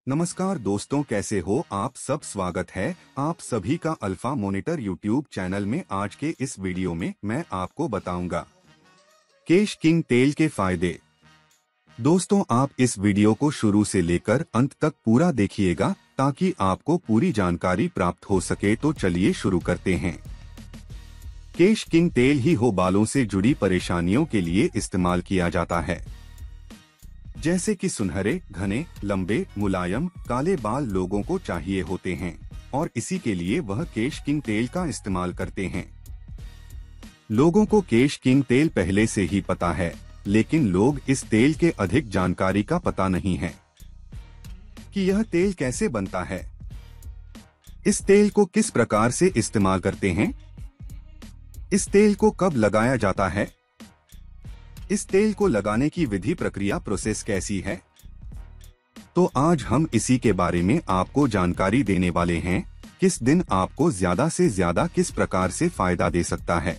नमस्कार दोस्तों, कैसे हो आप सब। स्वागत है आप सभी का अल्फा मॉनिटर यूट्यूब चैनल में। आज के इस वीडियो में मैं आपको बताऊंगा केश किंग तेल के फायदे। दोस्तों, आप इस वीडियो को शुरू से लेकर अंत तक पूरा देखिएगा ताकि आपको पूरी जानकारी प्राप्त हो सके। तो चलिए शुरू करते हैं। केश किंग तेल ही हो बालों से जुड़ी परेशानियों के लिए इस्तेमाल किया जाता है, जैसे कि सुनहरे, घने, लंबे, मुलायम, काले बाल लोगों को चाहिए होते हैं और इसी के लिए वह केश किंग तेल का इस्तेमाल करते हैं। लोगों को केश किंग तेल पहले से ही पता है, लेकिन लोग इस तेल के अधिक जानकारी का पता नहीं है कि यह तेल कैसे बनता है, इस तेल को किस प्रकार से इस्तेमाल करते हैं, इस तेल को कब लगाया जाता है, इस तेल को लगाने की विधि प्रक्रिया प्रोसेस कैसी है। तो आज हम इसी के बारे में आपको जानकारी देने वाले हैं। किस दिन आपको ज्यादा से ज्यादा किस प्रकार से फायदा दे सकता है।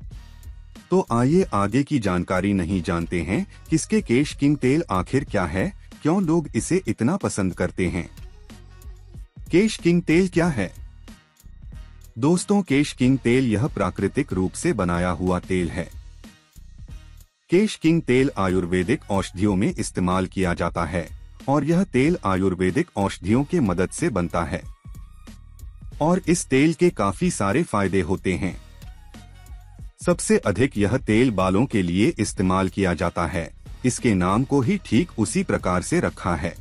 तो आइए आगे की जानकारी नहीं जानते हैं। किसके केश किंग तेल आखिर क्या है, क्यों लोग इसे इतना पसंद करते हैं। केश किंग तेल क्या है। दोस्तों, केश किंग तेल यह प्राकृतिक रूप से बनाया हुआ तेल है। केश किंग तेल आयुर्वेदिक औषधियों में इस्तेमाल किया जाता है और यह तेल आयुर्वेदिक औषधियों के मदद से बनता है और इस तेल के काफी सारे फायदे होते हैं। सबसे अधिक यह तेल बालों के लिए इस्तेमाल किया जाता है। इसके नाम को ही ठीक उसी प्रकार से रखा है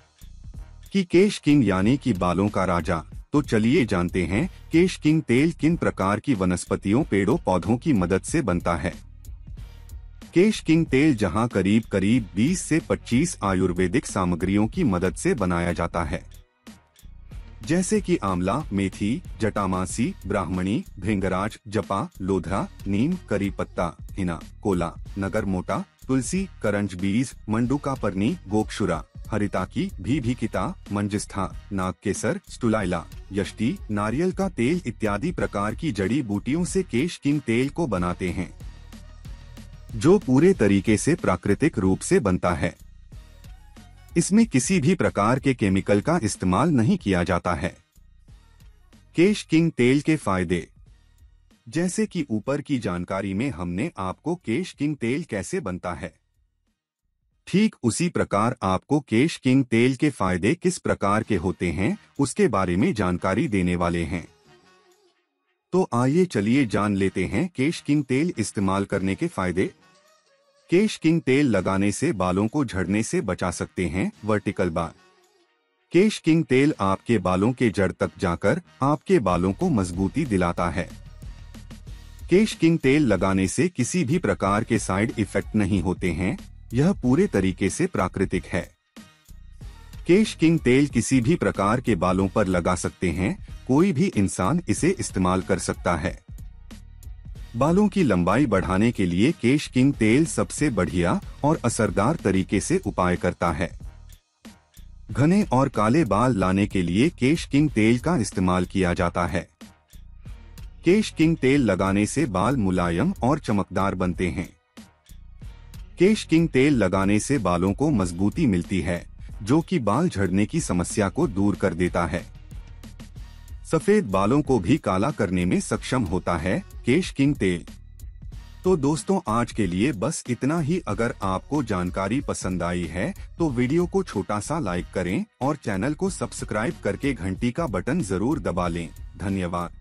कि केश किंग यानी कि बालों का राजा। तो चलिए जानते हैं केश किंग तेल किन प्रकार की वनस्पतियों, पेड़ों, पौधों की मदद से बनता है। केश किंग तेल जहां करीब 20 से 25 आयुर्वेदिक सामग्रियों की मदद से बनाया जाता है, जैसे कि आंवला, मेथी, जटामासी, ब्राह्मणी, भृंगराज, जपा, लोधरा, नीम, करी पत्ता, हिना, कोला, नगर मोटा, तुलसी, करंज बीज, मंडूकापर्णी, गोक्षुरा, हरिताकी, भीभिकिता, मंजिस्था, नागकेसर, स्टुलाइला, यष्टि, नारियल का तेल इत्यादि प्रकार की जड़ी बूटियों से केश किंग तेल को बनाते हैं, जो पूरे तरीके से प्राकृतिक रूप से बनता है। इसमें किसी भी प्रकार के केमिकल का इस्तेमाल नहीं किया जाता है। केश किंग तेल के फायदे। जैसे कि ऊपर की जानकारी में हमने आपको केश किंग तेल कैसे बनता है, ठीक उसी प्रकार आपको केश किंग तेल के फायदे किस प्रकार के होते हैं उसके बारे में जानकारी देने वाले हैं। तो आइए चलिए जान लेते हैं केश किंग तेल इस्तेमाल करने के फायदे। केश किंग तेल लगाने से बालों को झड़ने से बचा सकते हैं। वर्टिकल बाल। केश किंग तेल आपके बालों के जड़ तक जाकर आपके बालों को मजबूती दिलाता है। केश किंग तेल लगाने से किसी भी प्रकार के साइड इफेक्ट नहीं होते हैं, यह पूरे तरीके से प्राकृतिक है। केश किंग तेल किसी भी प्रकार के बालों पर लगा सकते हैं, कोई भी इंसान इसे इस्तेमाल कर सकता है। बालों की लंबाई बढ़ाने के लिए केश किंग तेल सबसे बढ़िया और असरदार तरीके से उपाय करता है। घने और काले बाल लाने के लिए केश किंग तेल का इस्तेमाल किया जाता है। केश किंग तेल लगाने से बाल मुलायम और चमकदार बनते हैं। केश किंग तेल लगाने से बालों को मजबूती मिलती है, जो कि बाल झड़ने की समस्या को दूर कर देता है। सफेद बालों को भी काला करने में सक्षम होता है केश किंग तेल। तो दोस्तों, आज के लिए बस इतना ही। अगर आपको जानकारी पसंद आई है तो वीडियो को छोटा सा लाइक करें और चैनल को सब्सक्राइब करके घंटी का बटन जरूर दबा लें। धन्यवाद।